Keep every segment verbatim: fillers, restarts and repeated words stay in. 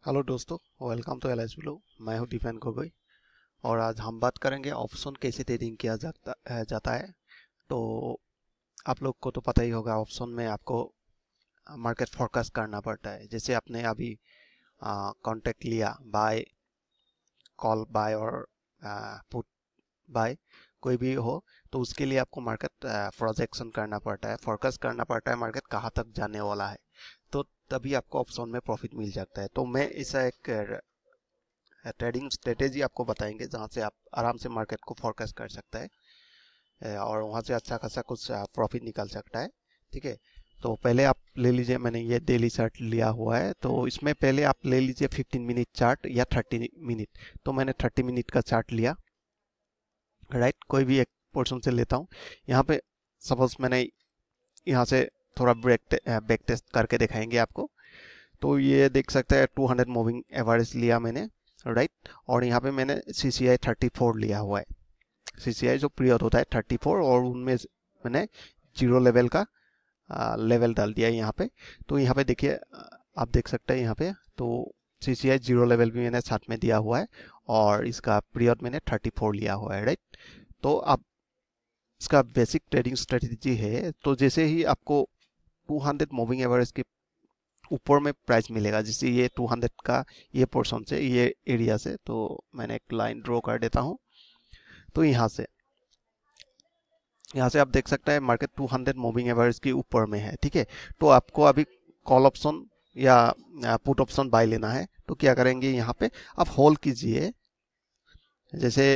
Hello दोस्तों, welcome to एलाइसब्लू। मैं हूं दीपेन गोगोई और आज हम बात करेंगे ऑप्शन कैसे ट्रेडिंग किया जाता है जाता है। तो आप लोग को तो पता ही होगा, ऑप्शन में आपको मार्केट फोरकास्ट करना पड़ता है। जैसे आपने अभी कॉन्ट्रैक्ट लिया, बाय कॉल बाय और पुट बाय कोई भी हो, तो उसके लिए आपको मार्केट प्रोजेक्शन करना पड़ता है, फोरकास्ट करना पड़ता है मार्केट कहाँ तक जाने वाला है। तो तभी आपको ऑप्शन में प्रॉफिट मिल जाता है। तो मैं ऐसा एक ट्रेडिंग स्ट्रेटेजी आपको बताएंगे जहां से आप आराम से मार्केट को फोरकास्ट कर सकता है और वहां से अच्छा खासा कुछ प्रॉफिट निकाल सकता है। ठीक है, तो पहले आप ले लीजिए, मैंने ये डेली चार्ट लिया हुआ है, तो इसमें पहले आप ले लीजिए फिफ्टीन मिनट चार्ट या थर्टी मिनट। तो मैंने थर्टी मिनट का चार्ट लिया, राइट। कोई भी एक पोर्शन से लेता हूँ। यहाँ पे सपोज मैंने यहाँ से थोड़ा ब्रेक बैक टेस्ट करके दिखाएंगे आपको। तो ये देख सकते हैं टू हंड्रेड मूविंग एवरेज लिया मैंने, राइट। और यहाँ पे मैंने सी सी आई थर्टी फोर लिया हुआ है। सी सी आई जो पीरियड होता है थर्टी फोर, और उनमें मैंने जीरो लेवल का आ, लेवल डाल दिया है यहाँ पे। तो यहाँ पे देखिए, आप देख सकते हैं यहाँ पे तो सी सी आई जीरो लेवल भी मैंने साथ में दिया हुआ है और इसका पीरियड मैंने थर्टी फोर लिया हुआ है, राइट। तो आप इसका बेसिक ट्रेडिंग स्ट्रेटेजी है। तो जैसे ही आपको टू हंड्रेड मूविंग एवरेज के ऊपर में प्राइस मिलेगा, जैसे ये टू हंड्रेड का ये पोर्शन से, ये एरिया से, तो मैंने एक लाइन ड्रॉ कर देता हूं। तो यहाँ से यहाँ से आप देख सकते हैं market two hundred moving average के ऊपर में है। ठीक है, तो आपको अभी कॉल ऑप्शन या पुट ऑप्शन बाय लेना है। तो क्या करेंगे, यहाँ पे आप होल्ड कीजिए। जैसे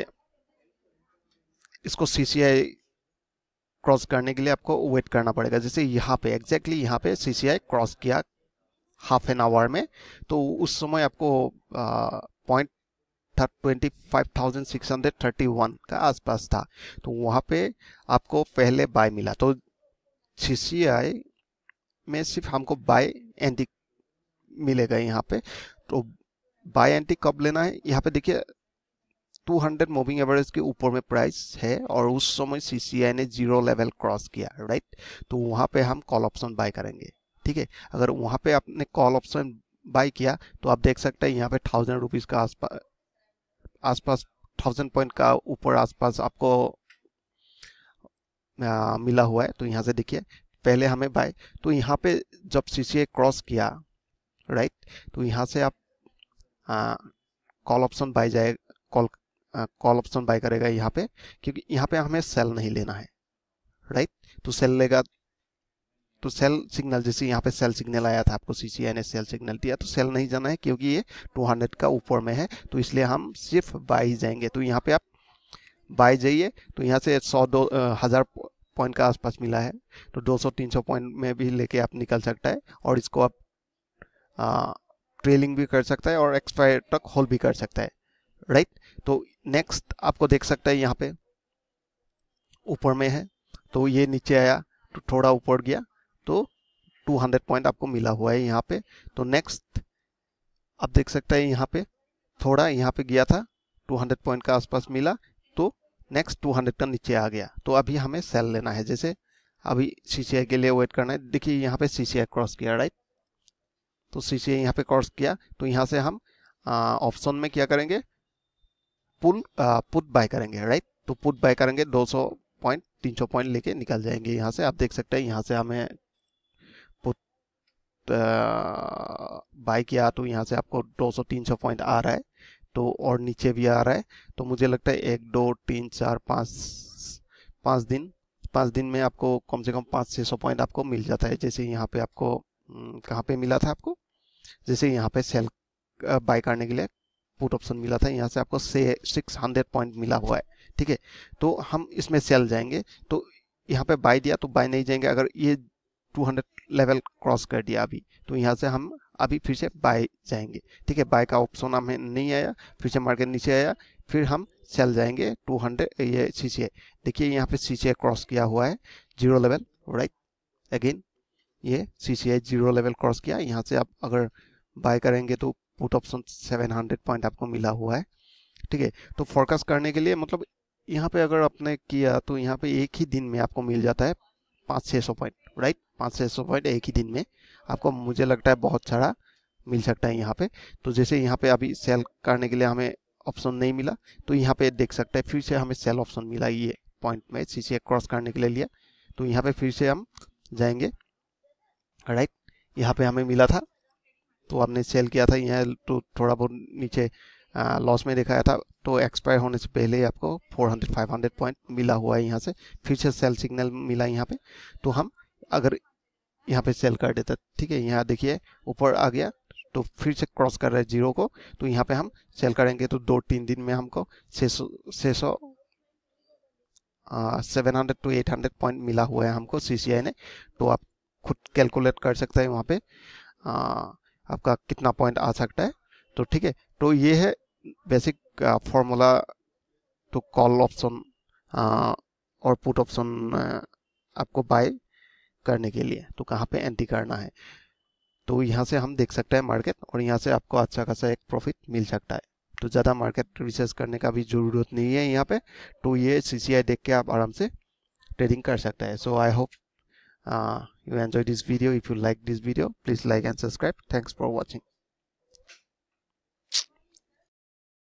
इसको सी सी आई क्रॉस करने के लिए आपको वेट करना पड़ेगा। जैसे यहाँ पे एग्जैक्टली exactly यहाँ पे सी सी आई क्रॉस किया हाफ एन आवर में, तो उस समय आपको point twenty five thousand six hundred thirty one का आसपास था। तो वहां पे आपको पहले बाय मिला। तो सी सी आई में सिर्फ हमको बाय एंटी मिलेगा यहाँ पे। तो बाय एंटी कब लेना है, यहाँ पे देखिए टू हंड्रेड मूविंग एवरेज के ऊपर में प्राइस है और उस समय सी सी आई ने जीरो लेवल क्रॉस किया, राइट। तो वहां पे हम कॉल ऑप्शन बाय करेंगे। ठीक है, अगर वहां पे आपने कॉल ऑप्शन बाय किया तो आप देख सकते हैं यहाँ पे थाउजेंड रुपीज का आसपास आसपास थाउजेंड पॉइंट का ऊपर आसपास आपको आ, मिला हुआ है। तो यहाँ से देखिए पहले हमें बाय, तो यहाँ पे जब सी सी आई क्रॉस किया, राइट, तो यहाँ से आप कॉल ऑप्शन बाय जाए कॉल कॉल ऑप्शन बाय करेगा यहाँ पे, क्योंकि यहाँ पे हमें सेल नहीं लेना है, राइट। तो सेल लेगा तो सेल सिग्नल, जैसे यहाँ पे सेल सिग्नल आया था, आपको सी सी आई ने सेल सिग्नल दिया, तो सेल नहीं जाना है क्योंकि ये टू हंड्रेड का ऊपर में है। तो इसलिए हम सिर्फ बाय ही जाएंगे। तो यहाँ पे आप बाय जाइए। तो यहाँ से सौ दो हजार पॉइंट का आसपास मिला है, तो दो सौ तीन सौ पॉइंट में भी लेके आप निकल सकता है और इसको आप आ, ट्रेलिंग भी कर सकता है और एक्सपायर तक होल्ड भी कर सकता है, राइट। तो नेक्स्ट आपको देख सकता है यहाँ पे ऊपर में है, तो ये नीचे आया तो थोड़ा ऊपर गया, तो टू हंड्रेड पॉइंट आपको मिला हुआ है यहाँ पे। तो नेक्स्ट आप देख सकते हैं यहाँ पे थोड़ा यहाँ पे गया था, टू हंड्रेड पॉइंट का आसपास मिला, तो नेक्स्ट टू हंड्रेड का नीचे आ गया। तो अभी हमें सेल लेना है। जैसे अभी सी सी आई के लिए वेट करना है। देखिए यहाँ पे सी सी आई क्रॉस किया, राइट। तो सी सी आई यहाँ पे क्रॉस किया, तो यहाँ से हम ऑप्शन में क्या करेंगे, पुल पुट बाय करेंगे, राइट। तो पुट बाय करेंगे, दो सौ पॉइंट तीन सौ पॉइंट लेके निकल जाएंगे यहाँ से। आप देख सकते हैं यहाँ से हमें पुट बाय किया, तो यहाँ से आपको दो सौ तीन सौ पॉइंट आ रहा है, तो और नीचे भी आ रहा है। तो मुझे लगता है एक दो तीन चार पाँच पाँच दिन पाँच दिन में आपको कम से कम पाँच छः सौ पॉइंट आपको मिल जाता है। जैसे यहाँ पे आपको कहाँ पे मिला था आपको, जैसे यहाँ पे सेल बाय करने के लिए पुट ऑप्शन मिला था, यहाँ से आपको से सिक्स हंड्रेड पॉइंट मिला हुआ है। ठीक है, तो हम इसमें सेल जाएंगे। तो यहाँ पे बाय दिया तो बाय नहीं जाएंगे। अगर ये टू हंड्रेड लेवल क्रॉस कर दिया अभी, तो यहाँ से हम अभी फिर से बाय जाएंगे। ठीक है, बाय का ऑप्शन हमें नहीं आया, फिर से मार्केट नीचे आया, फिर हम सेल जाएंगे टू हंड्रेड। ये सी सी आई देखिए यहाँ पे सी सी आई क्रॉस किया हुआ है जीरो लेवल, राइट। अगेन ये C C I zero level cross किया, यहाँ से आप अगर बाय करेंगे तो put option seven hundred point आपको मिला हुआ है। ठीक है, तो फोरकास्ट करने के लिए मतलब यहाँ पे अगर आपने किया तो यहाँ पे एक ही दिन में आपको मिल जाता है पाँच छः सौ पॉइंट, राइट। पाँच छः सौ पॉइंट एक ही दिन में आपको, मुझे लगता है बहुत सारा मिल सकता है यहाँ पे। तो जैसे यहाँ पे अभी सेल करने के लिए हमें ऑप्शन नहीं मिला, तो यहाँ पे देख सकते हैं फिर से हमें सेल ऑप्शन मिला, ये पॉइंट में सीसीआई क्रॉस करने के लिए लिया। तो यहाँ पे फिर से हम जाएंगे, राइट, यहाँ पे हमें मिला था तो हमने सेल किया था, यहाँ तो थोड़ा बहुत नीचे लॉस में दिखाया था। तो एक्सपायर होने से पहले ही आपको चार सौ पाँच सौ पॉइंट मिला हुआ है, यहाँ से फिर से सेल सिग्नल मिला यहाँ पे। तो हम अगर यहाँ पे सेल कर देते, ठीक है, यहाँ देखिए ऊपर आ गया तो फिर से क्रॉस कर रहे हैं जीरो को, तो यहाँ पे हम सेल करेंगे तो दो तीन दिन में हमको छः सौ छः सौ seven hundred to eight hundred point मिला हुआ है हमको सीसीआई ने। तो आप खुद कैलकुलेट कर सकते हैं वहाँ पे आ, आपका कितना पॉइंट आ सकता है। तो ठीक है, तो ये है basic formula to call option और पुट ऑप्शन आपको बाय करने के लिए। तो कहाँ पे एंट्री करना है, तो यहाँ से हम देख सकते हैं मार्केट, और यहाँ से आपको अच्छा खासा एक प्रॉफिट मिल सकता है। तो ज़्यादा मार्केट रिसर्च करने का भी ज़रूरत नहीं है यहाँ पे। तो ये सीसीआई देख के आप आराम से ट्रेडिंग कर सकते हैं। So I hope you enjoy this video. If you like this video, please like and subscribe. Thanks for watching.